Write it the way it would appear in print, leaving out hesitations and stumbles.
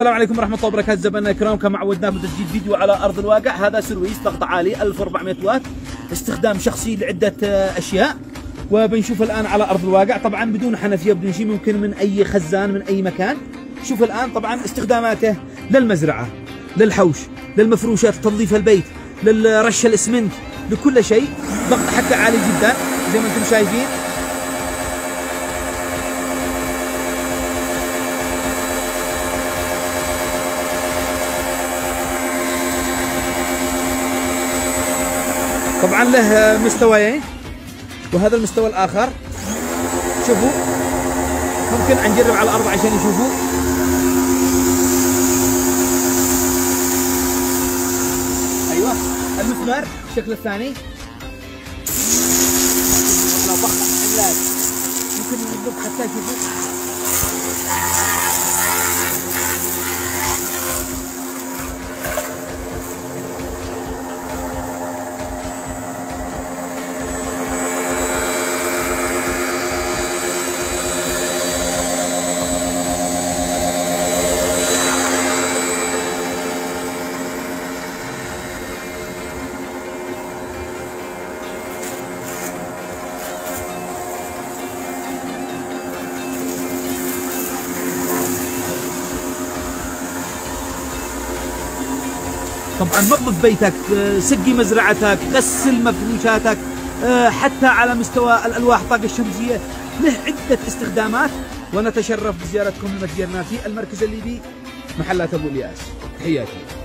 السلام عليكم ورحمة الله وبركاته. زبائننا الكرام، كما عودناكم تسجيل فيديو على أرض الواقع. هذا سرويس ضغط عالي 1400 واط، استخدام شخصي لعدة أشياء، وبنشوف الآن على أرض الواقع. طبعا بدون حنفية بدون شيء، ممكن من أي خزان من أي مكان. شوف الآن طبعا استخداماته للمزرعة، للحوش، للمفروشات، تنظيف البيت، للرش الإسمنت، لكل شيء. ضغط حقه عالي جدا زي ما انتم شايفين. طبعا له مستويين، وهذا المستوى الآخر شوفوا، ممكن نجرب على الأرض عشان يشوفوا. أيوه المسمار الشكل الثاني ممكن نضبط حتى يشوفوا. طبعا نظف بيتك، سقي مزرعتك، غسل مفروشاتك، حتى على مستوى الألواح الطاقة الشمسية. له عدة استخدامات، ونتشرف بزيارتكم لمتجرنا في المركز الليبي، محلات أبو الياس. تحياتي.